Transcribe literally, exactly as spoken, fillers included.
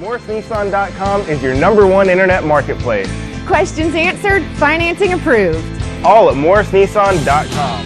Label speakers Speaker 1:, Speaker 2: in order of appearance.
Speaker 1: Morris Nissan dot com is your number one internet marketplace.
Speaker 2: Questions answered, financing approved.
Speaker 1: All at Morris Nissan dot com.